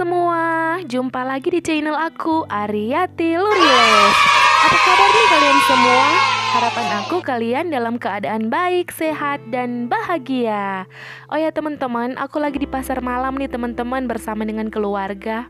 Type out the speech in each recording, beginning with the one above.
semua, jumpa lagi di channel aku, Ariati Luriles. Apa kabar nih kalian semua? Harapan aku kalian dalam keadaan baik, sehat, dan bahagia. Oh ya teman-teman, aku lagi di pasar malam nih teman-teman bersama dengan keluarga.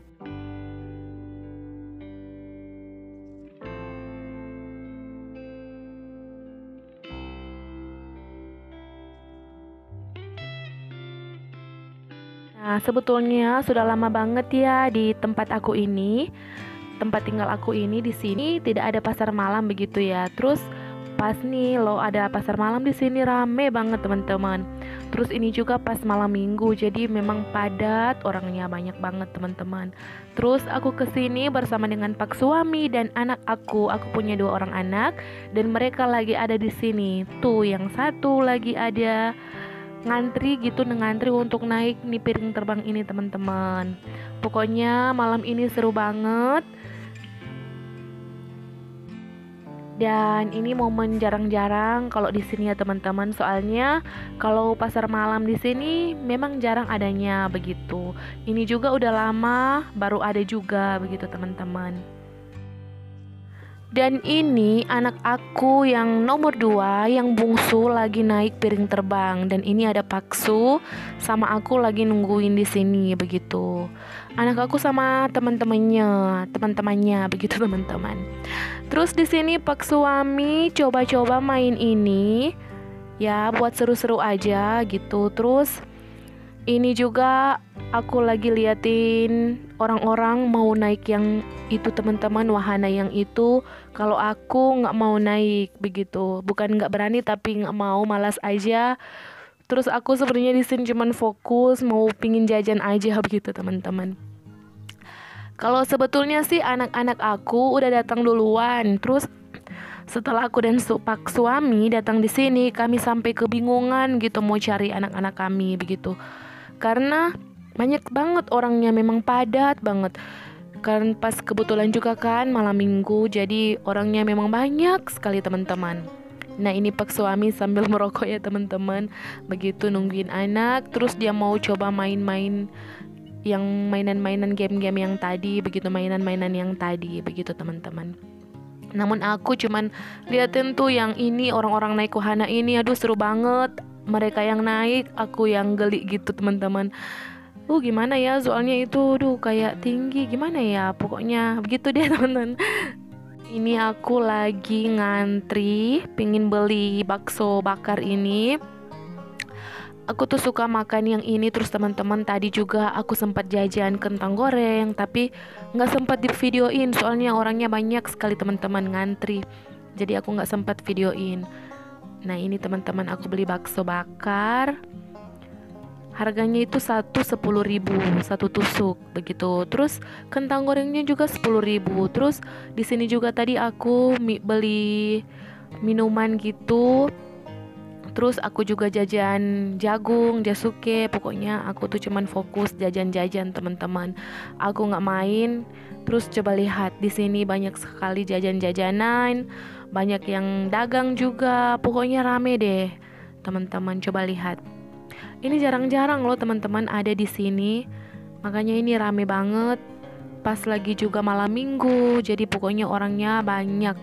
Nah, sebetulnya sudah lama banget ya di tempat aku ini, tempat tinggal aku ini di sini tidak ada pasar malam begitu ya. Terus pas nih lo ada pasar malam di sini rame banget teman-teman. Terus ini juga pas malam minggu, jadi memang padat, orangnya banyak banget teman-teman. Terus aku kesini bersama dengan pak suami dan anak aku. Aku punya 2 orang anak dan mereka lagi ada di sini. Tuh yang satu lagi ada ngantri gitu, ngantri untuk naik nih piring terbang ini teman-teman. Pokoknya malam ini seru banget. Dan ini momen jarang-jarang kalau di sini ya teman-teman. Soalnya kalau pasar malam di sini memang jarang adanya begitu. Ini juga udah lama baru ada juga begitu teman-teman. Dan ini anak aku yang nomor 2, yang bungsu lagi naik piring terbang. Dan ini ada Paksu sama aku lagi nungguin di sini begitu. Anak aku sama teman-temannya begitu teman-teman. Terus di sini Pak Suami coba-coba main ini ya buat seru-seru aja gitu. Terus ini juga aku lagi liatin orang-orang mau naik yang itu teman-teman, wahana yang itu. Kalau aku nggak mau naik begitu, bukan nggak berani tapi nggak mau, malas aja. Terus aku sebenarnya di sini cuman fokus mau pingin jajan aja begitu teman-teman. Kalau sebetulnya sih anak-anak aku udah datang duluan. Terus setelah aku dan pak suami datang di sini, kami sampai kebingungan gitu mau cari anak-anak kami begitu. Karena banyak banget orangnya, memang padat banget. Karena pas kebetulan juga kan malam minggu, jadi orangnya memang banyak sekali teman-teman. Nah ini pak suami sambil merokok ya teman-teman, begitu nungguin anak. Terus dia mau coba main-main yang mainan-mainan game-game yang tadi, begitu mainan-mainan yang tadi begitu teman-teman. Namun aku cuman liatin tuh yang ini, orang-orang naik wahana ini, aduh seru banget. Mereka yang naik, aku yang geli gitu teman-teman. Gimana ya, soalnya itu kayak tinggi, gimana ya, pokoknya begitu deh teman-teman. Ini aku lagi ngantri pingin beli bakso bakar ini. Aku tuh suka makan yang ini. Terus teman-teman tadi juga aku sempat jajan kentang goreng, tapi nggak sempat di videoin soalnya orangnya banyak sekali teman-teman ngantri, jadi aku nggak sempat videoin. Nah ini teman-teman aku beli bakso bakar. Harganya itu 10.000 satu tusuk begitu. Terus kentang gorengnya juga 10.000. Terus di sini juga tadi aku beli minuman gitu. Terus aku juga jajan jagung, jasuke. Pokoknya aku tuh cuman fokus jajan-jajan teman-teman. Aku nggak main. Terus coba lihat di sini banyak sekali jajan-jajanan, banyak yang dagang juga. Pokoknya rame deh teman-teman. Coba lihat. Ini jarang-jarang loh teman-teman ada di sini. Makanya ini rame banget. Pas lagi juga malam minggu. Jadi pokoknya orangnya banyak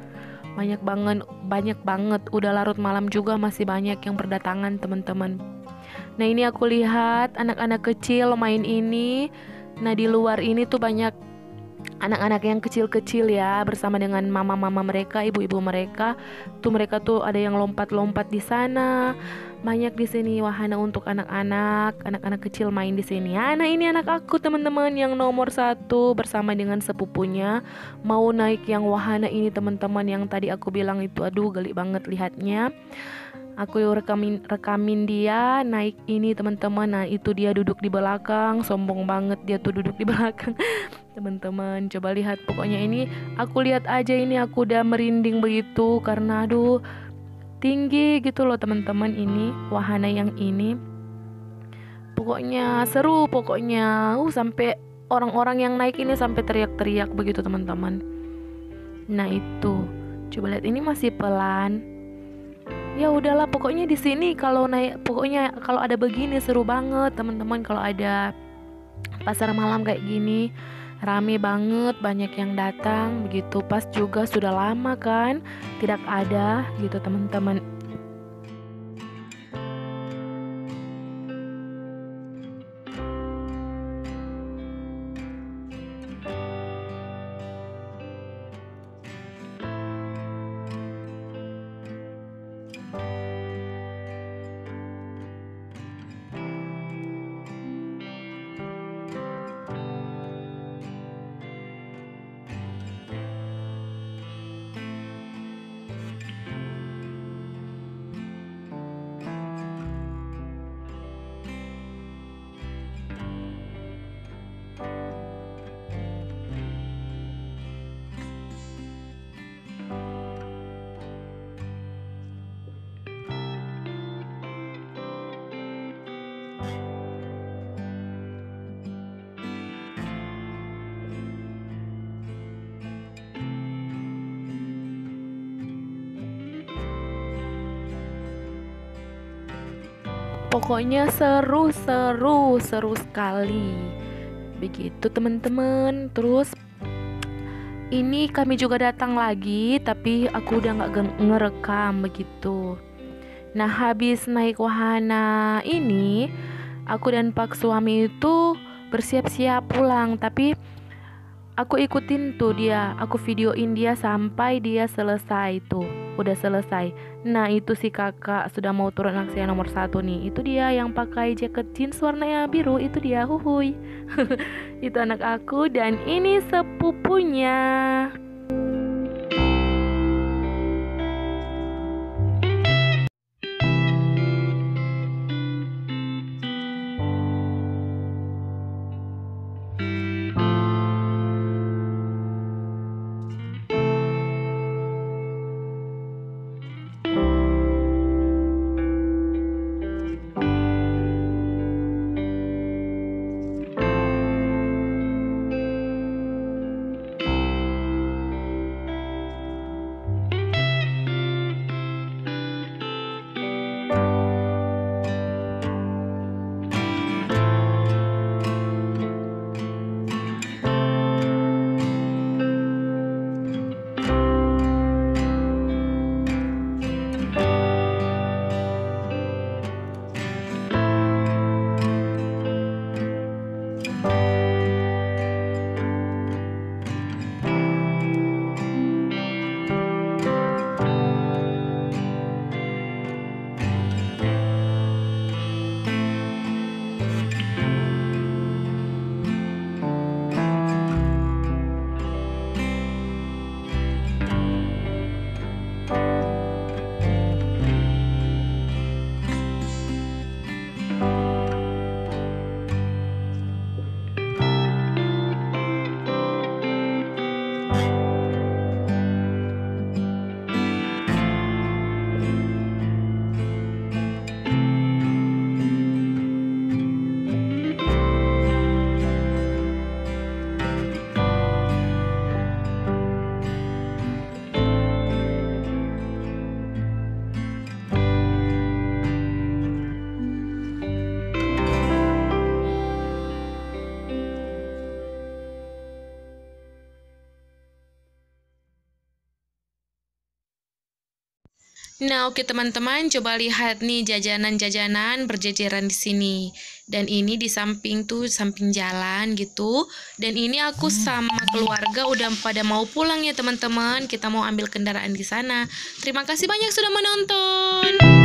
banget. Udah larut malam juga masih banyak yang berdatangan teman-teman. Nah ini aku lihat anak-anak kecil main ini. Nah di luar ini tuh banyak anak-anak yang kecil-kecil ya, bersama dengan mama-mama mereka, ibu-ibu mereka. Tuh mereka tuh ada yang lompat-lompat di sana. Banyak di sini wahana untuk anak-anak kecil main di sini. Nah ini anak aku teman-teman yang nomor 1 bersama dengan sepupunya mau naik yang wahana ini teman-teman, yang tadi aku bilang itu. Aduh geli banget lihatnya. Aku rekamin dia naik ini teman-teman. Nah itu dia duduk di belakang, sombong banget dia tuh duduk di belakang. Teman-teman coba lihat, pokoknya ini aku lihat aja ini aku udah merinding begitu karena tinggi gitu loh teman-teman. Ini wahana yang ini pokoknya seru, pokoknya sampai orang-orang yang naik ini sampai teriak-teriak begitu teman-teman. Nah itu coba lihat, ini masih pelan. Ya udahlah, pokoknya di sini kalau naik, pokoknya kalau ada begini seru banget teman-teman. Kalau ada Pasar malam kayak gini rame banget, banyak yang datang begitu. Pas juga sudah lama kan tidak ada gitu teman-teman. Pokoknya seru sekali. Begitu teman-teman. Terus ini kami juga datang lagi, tapi aku udah nggak ngerekam begitu. Nah, habis naik wahana ini, aku dan Pak suami itu bersiap-siap pulang, tapi aku ikutin tuh dia, aku videoin dia sampai dia selesai tuh, udah selesai. Nah itu si kakak sudah mau turun aksi yang nomor 1 nih, itu dia yang pakai jaket jeans warnanya biru, itu dia, huhuy. Itu anak aku dan ini sepupunya. Nah, oke teman-teman, coba lihat nih jajanan-jajanan berjejeran di sini. Dan ini di samping tuh, samping jalan gitu. Dan ini aku sama keluarga udah pada mau pulang ya teman-teman. Kita mau ambil kendaraan di sana. Terima kasih banyak sudah menonton.